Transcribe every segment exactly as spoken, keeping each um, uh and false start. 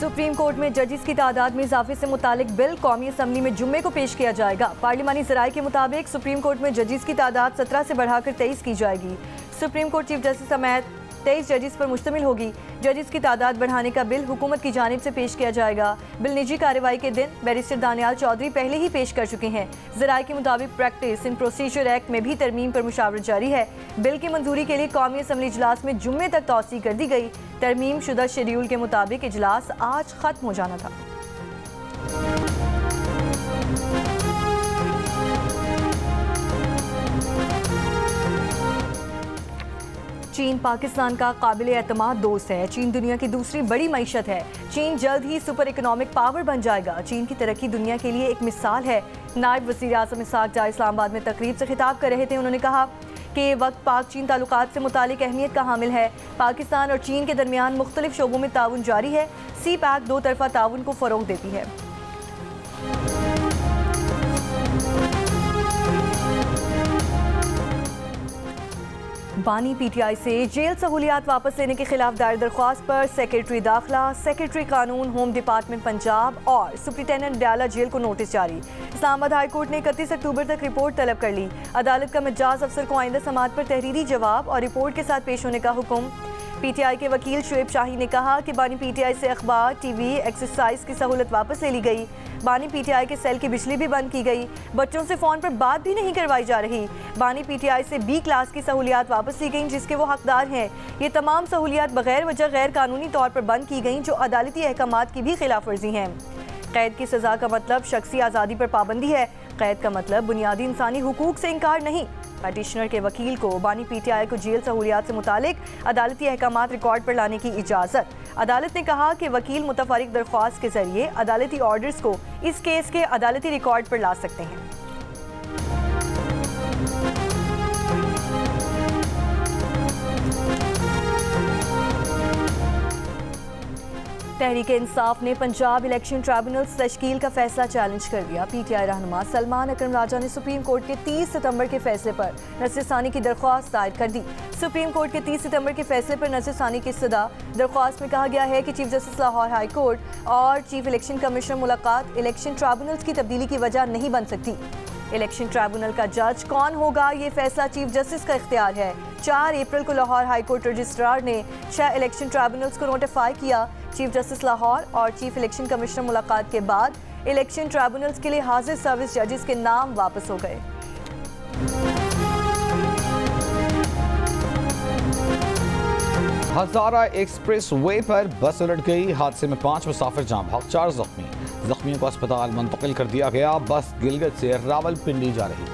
Supreme court में जजेस की तादाद में इजाफे से मुतालिक बिल कौमी असम्बली में जुम्मे को पेश किया जाएगा। पार्लिमानी ज़राए के मुताबिक सुप्रीम कोर्ट में जजेस की तादाद सत्रह से बढ़ाकर तेईस की जाएगी। सुप्रीम कोर्ट चीफ जस्टिस समेत तेईस जजेस पर मुश्तमिल होगी। जजेस की तादाद बढ़ाने का बिल हुकूमत की जानिब से पेश किया जाएगा। बिल निजी कार्रवाई के दिन बैरिस्टर दानियाल चौधरी पहले ही पेश कर चुके हैं। ज़राए के मुताबिक प्रैक्टिस इन प्रोसीजर एक्ट में भी तरमीम पर मुशावरत जारी है। बिल की मंजूरी के लिए कौमी असम्बली इजलास में जुम्मे तक तौसी कर दी गई। तरमीम शुदा शेड्यूल के मुताबिक इजलास आज खत्म हो जाना था। चीन पाकिस्तान का काबिल एतमाद दोस्त है। चीन दुनिया की दूसरी बड़ी मईशत है। चीन जल्द ही सुपर इकोनॉमिक पावर बन जाएगा। चीन की तरक्की दुनिया के लिए एक मिसाल है। नायब वज़ीर आज़म इसहाक डार इस्लामाबाद में तकरीब से खिताब कर रहे थे। उन्होंने कहा कि ये वक्त पाक चीन ताल्लुकात से मुतालिक अहमियत का हामिल है। पाकिस्तान और चीन के दरमियान मुख्तलिफ शोबों में ताउन जारी है। सी पैक दो तरफा ताउन को फ़रोग देती है। बानी पीटीआई से जेल सहूलियात वापस लेने के खिलाफ दायर दरख्वास्त पर सेक्रेटरी दाखिला, सेक्रेटरी कानून, होम डिपार्टमेंट पंजाब और सुप्रिंटेंडेंट डाला जेल को नोटिस जारी। इस्लामाबाद हाई कोर्ट ने इकतीस अक्टूबर तक रिपोर्ट तलब कर ली। अदालत का मिजाज अफसर को आइंदा समाअत पर तहरीरी जवाब और रिपोर्ट के साथ पेश होने का हुक्म। पीटीआई के वकील शुएब शाही ने कहा कि बानी पीटीआई से अखबार, टीवी, एक्सरसाइज की सहूलत वापस ले ली गई। बानी पीटीआई के सेल की बिजली भी बंद की गई। बच्चों से फ़ोन पर बात भी नहीं करवाई जा रही। बानी पीटीआई से बी क्लास की सहूलियात वापस ली गई जिसके वो हकदार हैं। ये तमाम सहूलियात बगैर वजह गैर कानूनी तौर पर बंद की गई जो अदालती अहकामात की भी खिलाफ वर्जी हैं। कैद की सज़ा का मतलब शख्सी आज़ादी पर पाबंदी है। कैद का मतलब बुनियादी इंसानी हुकूक से इनकार नहीं। पेटिशनर के वकील को बानी पीटीआई को जेल सहूलियात से मुतालिक अदालती अहकामात रिकॉर्ड पर लाने की इजाज़त। अदालत ने कहा कि वकील मुतफरिक दरख्वास्त के जरिए अदालती ऑर्डर्स को इस केस के अदालती रिकॉर्ड पर ला सकते हैं। तहरीक इंसाफ ने पंजाब इलेक्शन ट्रिब्यूनल्स तश्कील का फैसला चैलेंज कर दिया। पीटीआई रहनुमा सलमान अकरम राजा ने सुप्रीम कोर्ट के तीस सितंबर के फैसले पर नज़रसानी की दरख्वास्त दायर कर दी। सुप्रीम कोर्ट के तीस सितंबर के फैसले पर नज़रसानी की इस्तदा दरख्वास्त में कहा गया है कि chief justice Lahore high court और चीफ इलेक्शन कमिश्नर मुलाकात इलेक्शन ट्रिब्यूनल्स की तब्दीली की वजह नहीं बन सकती। इलेक्शन ट्रिब्यूनल का जज कौन होगा ये फैसला चीफ जस्टिस का इख्तियार है। चार अप्रैल को लाहौर हाई कोर्ट रजिस्ट्रार ने छह इलेक्शन ट्रिब्यूनल्स को नोटिफाई किया। चीफ जस्टिस लाहौर और चीफ इलेक्शन कमिश्नर मुलाकात के बाद इलेक्शन ट्रिब्यूनल्स के लिए हाजिर सर्विस जजेस के नाम वापस हो गए। हजारा एक्सप्रेस वे पर बस उलट गई। हादसे में पांच मुसाफिर जाम बहक, चार जख्मी। जख्मियों को अस्पताल मुंतकिल कर दिया गया। बस गिलगित से रावलपिंडी जा रही थी।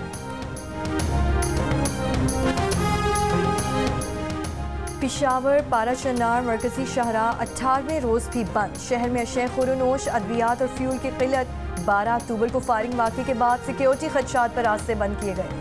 पिशावर पारा चन्नार मरकजी शहरा अट्ठारहवें रोज़ भी बंद। शहर में अशय खुरोनोश, अद्वियात और फ्यूल की किल्लत। बारह अक्टूबर को फायरिंग वाक़े के बाद सिक्योरिटी खदशात पर रास्ते बंद किए गए।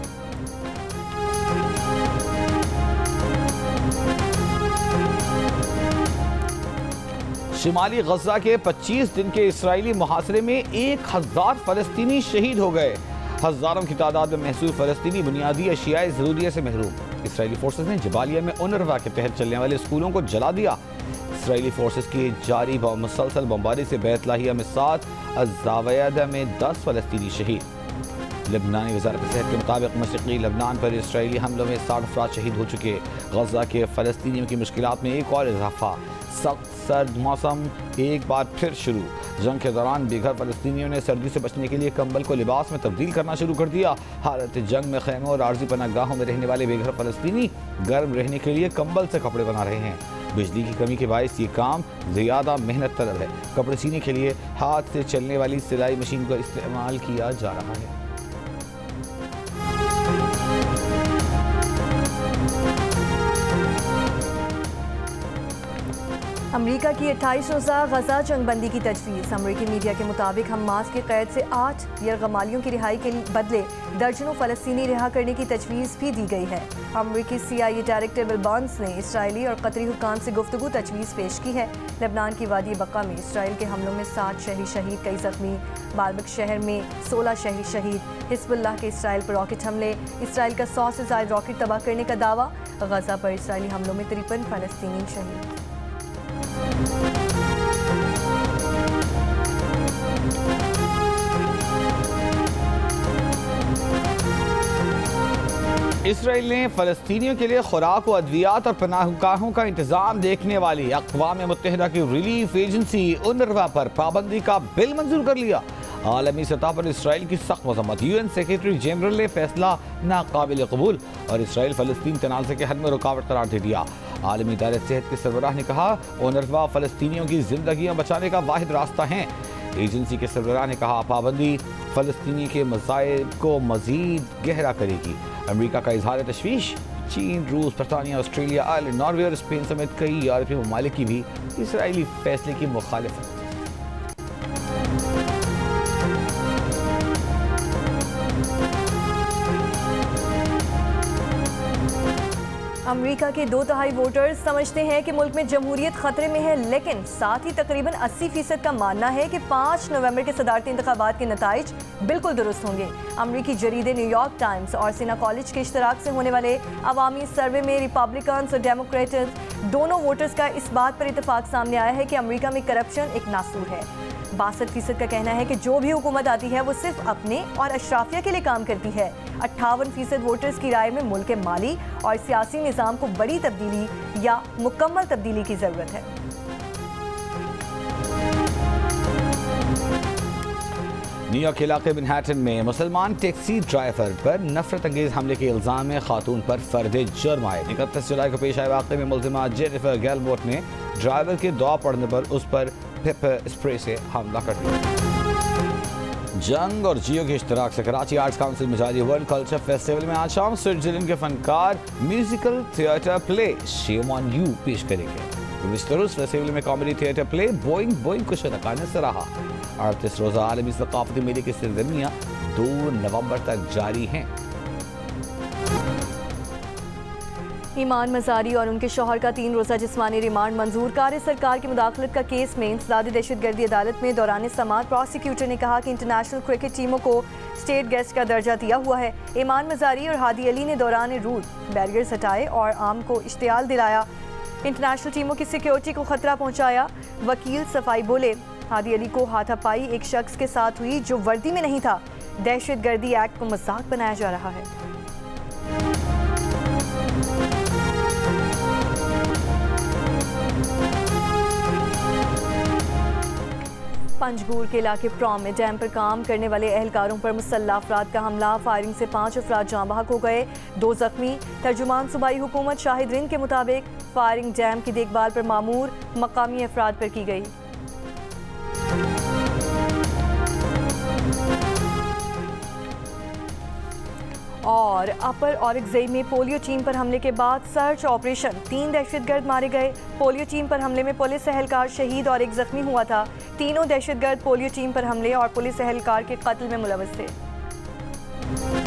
शिमाली गजा के पच्चीस दिन के इसराइली मुहासरे में एक हजार फलस्तीनी शहीद हो गए। हजारों की तादाद में महसूर फलस्तीनी बुनियादी अशियाए ज़रूरिया से महरूम। इसराइली फोर्सेस ने जबालिया में उनरवा के तहत चलने वाले स्कूलों को जला दिया। इसराइली फोर्सेस की जारी मुसलसल बमबारी से बैत लाहिया में सात, अज़ावयदा में दस फलस्तीनी शहीद। लेबनानी वज़ारत सेहत के मुताबिक मशरक़ी लेबनान पर इसराइली हमलों में साठ अफराद शहीद हो चुके। गजा के फलस्तीनियों की मुश्किलात में एक और इजाफा। सख्त सर्द मौसम एक बार फिर शुरू। जंग के दौरान बेघर फलस्तीनियों ने सर्दी से बचने के लिए कंबल को लिबास में तब्दील करना शुरू कर दिया। हालत जंग में खैमों और आर्जी पनाहगाहों में रहने वाले बेघर फलस्तीनी गर्म रहने के लिए कंबल से कपड़े बना रहे हैं। बिजली की कमी के बायस ये काम ज़्यादा मेहनत तलब है। कपड़े सीने के लिए हाथ से चलने वाली सिलाई मशीन का इस्तेमाल किया जा रहा है। अमरीका की अट्ठाईस रोज़ा गजा जंगबंदी की तजवीज़। अमरीकी मीडिया के मुताबिक हमास की कैद से आठ यरगमालियों की रिहाई के बदले दर्जनों फ़लस्तीनी रिहा करने की तजवीज़ भी दी गई है। अमरीकी C I A director Bill Burns ने इसराइली और कतरी हुकाम से गुफ्तगू तजवीज़ पेश की है। लेबनान की वादी बक्का में इसराइल के हमलों में सात शहरी शहीद, कई जख्मी। बालबक शहर में सोलह शहरी शहीद। हिज़्बुल्लाह के इसराइल पर रॉकेट हमले। इसराइल का सौ से ज़ायद रॉकेट तबाह करने का दावा। गजा पर इसराइली हमलों में तिरपन फ़लस्तीनी शहीद। इसराइल ने फ़लस्तीनियों के लिए खुराक व अद्वियात और पनाहगाहों का इंतजाम देखने वाली अक़वाम मुत्तहिदा की रिलीफ एजेंसी उनरवा पर पाबंदी का बिल मंजूर कर लिया। आलमी सतह पर इसराइल की सख्त मजम्मत। यूएन सेक्रेटरी जनरल ने फैसला नाकाबिल कबूल और इसराइल फ़लस्तीन तनाज़े के हल में रुकावट करार दे दिया। आलमी इदारे सेहत के सरबराह ने कहा, उनरवा फ़लस्तीनियों की जिंदगियाँ बचाने का वाहिद रास्ता है। एजेंसी के सरबराह ने कहा, पाबंदी फ़लस्तीनी के मसाइल को मज़ीद गहरा करेगी। अमेरिका का इजहार तशवीश। चीन, रूस, बरतानिया, ऑस्ट्रेलिया, आयरलैंड, नॉर्वे और स्पेन समेत कई यूरोपीय ममालिक की भी इसराइली फैसले की मुखालिफत। अमेरिका के दो तिहाई वोटर्स समझते हैं कि मुल्क में जमहूरियत खतरे में है, लेकिन साथ ही तकरीबन अस्सी फीसद का मानना है कि पाँच नवंबर के सदारती इंतखाबात के नताइज बिल्कुल दुरुस्त होंगे। अमेरिकी जरीदे न्यूयॉर्क टाइम्स और सिना कॉलेज के इश्तराक से होने वाले अवामी सर्वे में रिपब्लिकन्स और डेमोक्रेट्स दोनों वोटर्स का इस बात पर इतफाक सामने आया है कि अमेरिका में करप्शन एक नासूर है। बासठ फीसद का कहना है कि जो भी हुकूमत आती है वो सिर्फ अपने और अशराफिया के लिए काम करती है। अट्ठावन फीसद वोटर्स की राय में मुल्क के माली और सियासी निज़ाम को बड़ी तब्दीली या मुकम्मल तब्दीली की ज़रूरत है। न्यूयॉर्क इलाके मैनहट्टन में मुसलमान टैक्सी ड्राइवर पर नफरत अंगेज हमले के इल्जाम में खातून पर फर्द जुर्म आए। इकतीस जुलाई को पेश आए वाक़े में मुलजिमा जेनिफर गैलबोट ने ड्राइवर के दुआ पड़ने पर उस पर पेपर स्प्रे से हमला कर दिया। जंग और जियो के इश्तराक से कराची आर्ट्स काउंसिल में जारी वर्ल्ड कल्चर फेस्टिवल में आज शाम स्विट्जरलैंड के फनकार musical theatre play shame on you पेश करेंगे। विस्तरुस फेस्टिवल में comedy theatre play Boeing Boeing को शनकाने से रहा। अड़तीस रोज़ा आलमी सकाफती मेले की सरगर्मियाँ दो नवंबर तक जारी हैं। ईमान मज़ारी और उनके शौहर का तीन रोज़ा जिस्मानी रिमांड मंजूर। कार्य सरकार की मुदाखलत का केस में इंसदादी दहशतगर्दी अदालत में दौरान समाअत प्रोसिक्यूटर ने कहा कि इंटरनेशनल क्रिकेट टीमों को स्टेट गेस्ट का दर्जा दिया हुआ है। ईमान मज़ारी और हादी अली ने दौरान रूल बैरियर्स हटाए और आम को इश्तियाल दिलाया। इंटरनेशनल टीमों की सिक्योरिटी को खतरा पहुँचाया। वकील सफाई बोले, हादी अली को हाथापाई एक शख्स के साथ हुई जो वर्दी में नहीं था। दहशतगर्दी एक्ट को मजाक बनाया जा रहा है। पंजगूर के इलाके प्रॉम में डैम पर काम करने वाले एहलकारों पर मुसल्लह अफराद का हमला। फायरिंग से पाँच अफराद जाँ बहक हो गए, दो जख्मी। तर्जुमान सूबाई हुकूमत शाहिद रिंद के मुताबिक फायरिंग डैम की देखभाल पर मामूर मकामी अफराद पर की गई। और अपर औरंगजेब में पोलियो टीम पर हमले के बाद सर्च ऑपरेशन, तीन दहशतगर्द मारे गए। पोलियो टीम पर हमले में पुलिस एहलकार शहीद और एक जख्मी हुआ था। तीनों दहशतगर्द पोलियो टीम पर हमले और पुलिस एहलकार के कत्ल में मुलव्वस थे।